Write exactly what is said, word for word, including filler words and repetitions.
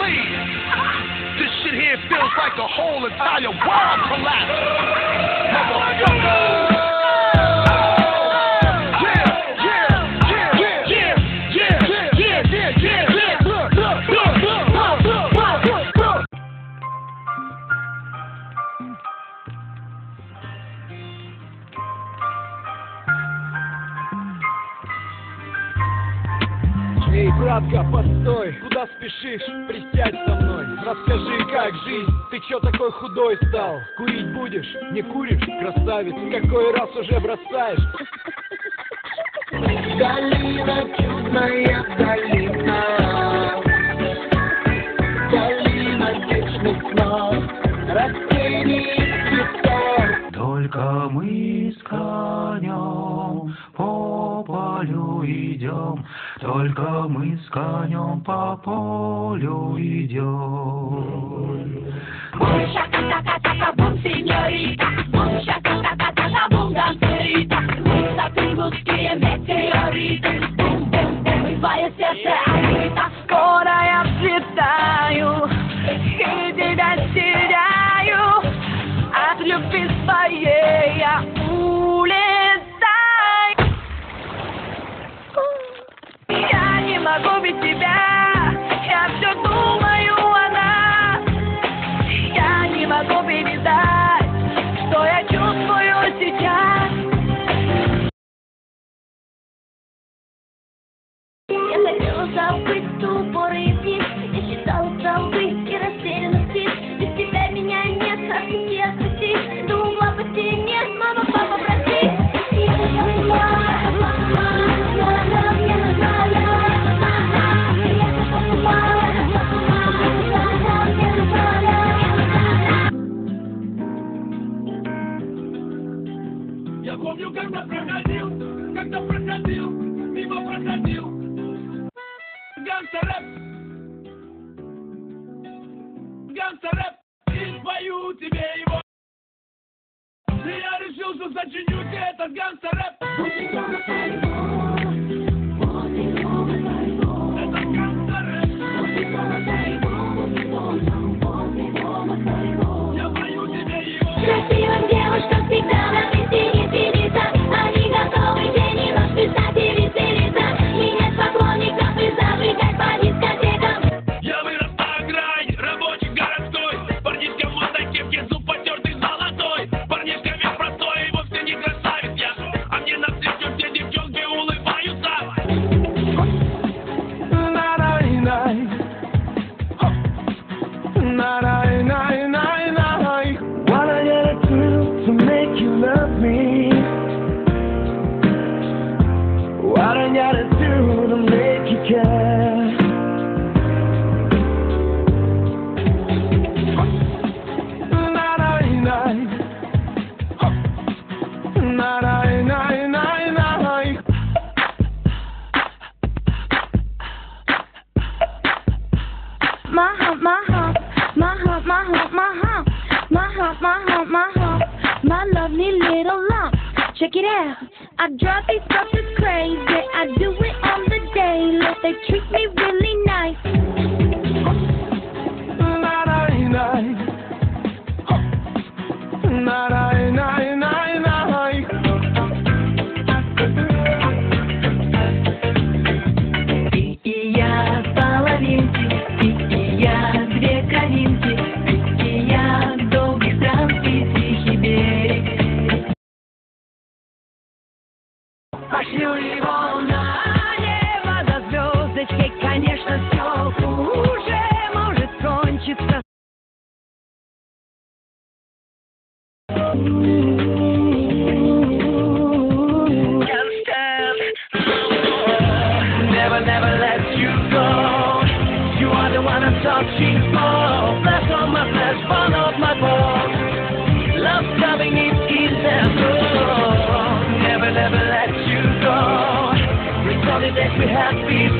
please. This shit here feels like the whole entire world collapsed. Motherfucker. Эй, братка, постой, куда спешишь? Присядь со мной, расскажи, как жизнь. Ты чё такой худой стал? Курить будешь? Не куришь? Красавец, какой раз уже бросаешь? Долина, чудная долина, долина вечных снов, растений цветов. Только мы с конем по полю идем, только мы с конем по полю идем. Бум шака-така-така, бум, сеньорита, бум шака-така-така, бум, гангстерита, высоты русские метеориты, бум-бум-бум, и твое сердце открыто. Скоро я взлетаю и тебя теряю, от любви своей я улетаю. Я не могу без тебя, я все думаю о нас. Я не могу передать, что я чувствую сейчас. Я хотела забыть ступор и пить, я считала травы и растерянно спит. Без тебя меня нет, отпусти, отпусти, до угла пути нет, мама, папа, прости. Я помню, когда проходил, когда проходил, мимо проходил. Гангстер-рэп, гангстер-рэп, и спою тебе его. И я решил, что сочиню тебе этот гангстер-рэп. Это гангстер-рэп. Я пою тебе его. Красивым девушкам всегда на месте не сидится. Они готовы день и ночь писать и веселиться. Менять поклонников и зажигать по дискотекам. Я вырос на окраине, рабочий городской. Парнишка в модной кепке, зуб потертый золотой. Парнишка весь простой и вовсе не красавец я. А мне навстречу все девчонки улыбаются. На-най-най, на-най-най-най-най. What I gotta do to make you love me? What I gotta do to make you care? На-най-най, на-най-най-най-най. My hump, my hump, my hump, my hump, my hump, my hump, my hump, my hump, my lovely little lump. Check it out. I drive these suckers crazy. I do it on the daily. They treat me really nice. На-най-най, на-най-най-най-най. Ты и я половинки, ты и я две кровинки, ты и я долгих странствий тихий берег. Пошлю его на небо до звездочки, конечно, все уже может кончиться. Never, never let you go. You are the one I'm searching for. Flesh on my flesh, bone of my bones. Love coming in is there. Never, never let you go. Recall the days we had before.